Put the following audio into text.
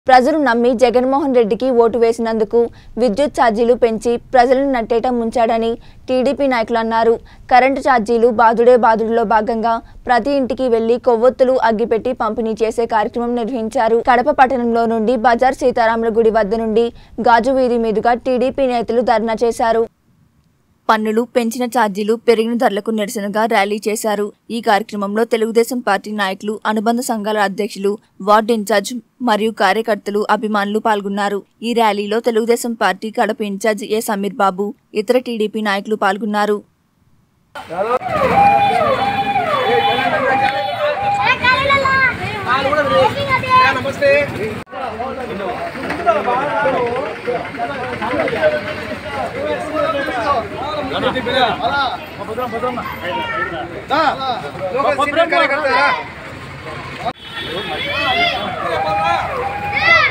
ప్రజలు నమ్మి జగన్మోహన్ రెడ్డికి ఓటు వేసినందుకు విద్యుత్ ఛార్జీలు పెంచి ప్రజలను నట్టేట ముంచాడని టీడీపీ నాయకులు అన్నారు. కరెంటు ఛార్జీలు బాదుడులో భాగంగా ప్రతి ఇంటికి వెళ్లి కొవ్వొత్తులు అగ్గిపెట్టి పంపిణీ చేసే కార్యక్రమం నిర్వహించారు. కడప పట్టణంలో నుండి బజార్ సీతారాముల గుడి వద్ద నుండి గాజు వీధి మీదుగా టీడీపీ నేతలు ధర్నా చేశారు. పన్నులు పెంచిన ఛార్జీలు పెరిగిన ధరలకు నిరసనగా ర్యాలీ చేశారు. ఈ కార్యక్రమంలో తెలుగుదేశం పార్టీ నాయకులు, అనుబంధ సంఘాల అధ్యక్షులు, వార్డు ఇన్ఛార్జ్ మరియు కార్యకర్తలు, అభిమానులు పాల్గొన్నారు. ఈ ర్యాలీలో Telugu Desam party Kadapa in charge A Sameer Babu, ఇతర టీడీపీ నాయకులు పాల్గొన్నారు. भद्रम